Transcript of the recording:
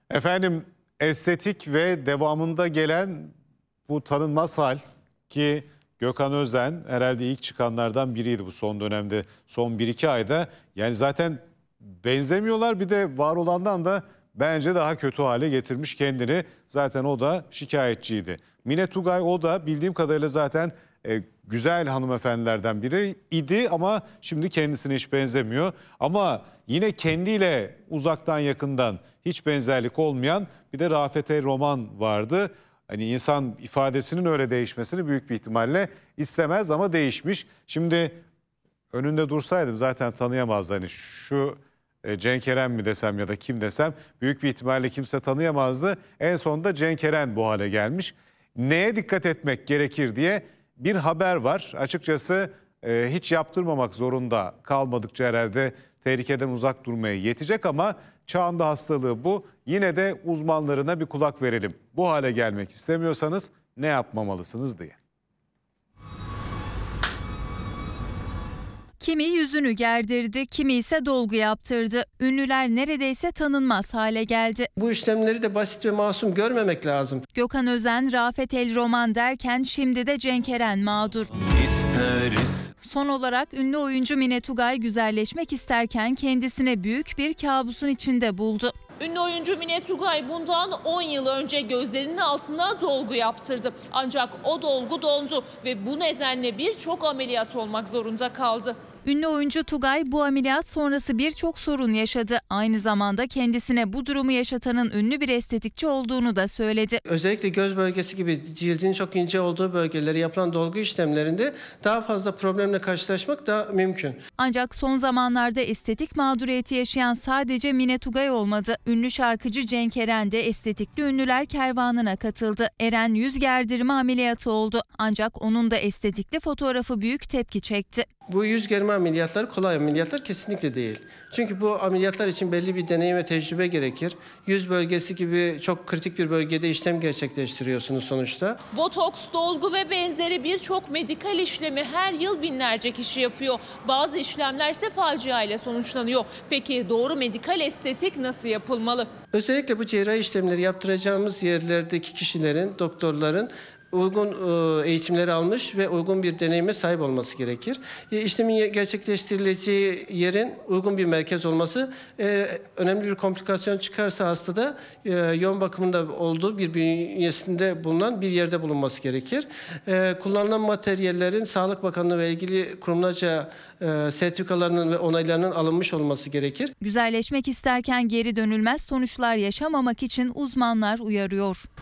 Efendim, estetik ve devamında gelen bu tanınmaz hal ki Gökhan Özen herhalde ilk çıkanlardan biriydi bu son dönemde, son 1-2 ayda. Yani zaten benzemiyorlar, bir de var olandan da bence daha kötü hale getirmiş kendini. Zaten o da şikayetçiydi. Mine Tugay, o da bildiğim kadarıyla zaten güzel hanımefendilerden biri idi ama şimdi kendisine hiç benzemiyor. Ama yine kendiyle uzaktan yakından hiç benzerlik olmayan bir de Rafet El Roman vardı. Hani insan ifadesinin öyle değişmesini büyük bir ihtimalle istemez ama değişmiş. Şimdi önünde dursaydım zaten tanıyamazdı. Hani şu Cenk Eren mi desem ya da kim desem büyük bir ihtimalle kimse tanıyamazdı. En sonunda Cenk Eren bu hale gelmiş. Neye dikkat etmek gerekir diye bir haber var. Açıkçası hiç yaptırmamak zorunda kalmadıkça herhalde tehlikeden uzak durmaya yetecek ama çağın da hastalığı bu. Yine de uzmanlarına bir kulak verelim. Bu hale gelmek istemiyorsanız ne yapmamalısınız diye. Kimi yüzünü gerdirdi, kimi ise dolgu yaptırdı. Ünlüler neredeyse tanınmaz hale geldi. Bu işlemleri de basit ve masum görmemek lazım. Gökhan Özen, Rafet El Roman derken şimdi de Cenk Eren mağdur. İsteriz. Son olarak ünlü oyuncu Mine Tugay güzelleşmek isterken kendisine büyük bir kabusun içinde buldu. Ünlü oyuncu Mine Tugay bundan 10 yıl önce gözlerinin altına dolgu yaptırdı. Ancak o dolgu dondu ve bu nedenle birçok ameliyat olmak zorunda kaldı. Ünlü oyuncu Tugay bu ameliyat sonrası birçok sorun yaşadı. Aynı zamanda kendisine bu durumu yaşatanın ünlü bir estetikçi olduğunu da söyledi. Özellikle göz bölgesi gibi cildin çok ince olduğu bölgelere yapılan dolgu işlemlerinde daha fazla problemle karşılaşmak da mümkün. Ancak son zamanlarda estetik mağduriyeti yaşayan sadece Mine Tugay olmadı. Ünlü şarkıcı Cenk Eren de estetikli ünlüler kervanına katıldı. Eren yüz gerdirme ameliyatı oldu. Ancak onun da estetikli fotoğrafı büyük tepki çekti. Bu yüz germe ameliyatları kolay ameliyatlar kesinlikle değil. Çünkü bu ameliyatlar için belli bir deneyim ve tecrübe gerekir. Yüz bölgesi gibi çok kritik bir bölgede işlem gerçekleştiriyorsunuz sonuçta. Botoks, dolgu ve benzeri birçok medikal işlemi her yıl binlerce kişi yapıyor. Bazı işlemler ise facia ile sonuçlanıyor. Peki doğru medikal estetik nasıl yapılmalı? Özellikle bu cerrahi işlemleri yaptıracağımız yerlerdeki kişilerin, doktorların uygun eğitimleri almış ve uygun bir deneyime sahip olması gerekir. İşlemin gerçekleştirileceği yerin uygun bir merkez olması, önemli bir komplikasyon çıkarsa hastada yoğun bakımında olduğu bir bünyesinde bulunan bir yerde bulunması gerekir. Kullanılan materyallerin Sağlık Bakanlığı ve ilgili kurumlarca sertifikalarının ve onaylarının alınmış olması gerekir. Güzelleşmek isterken geri dönülmez sonuçlar yaşamamak için uzmanlar uyarıyor.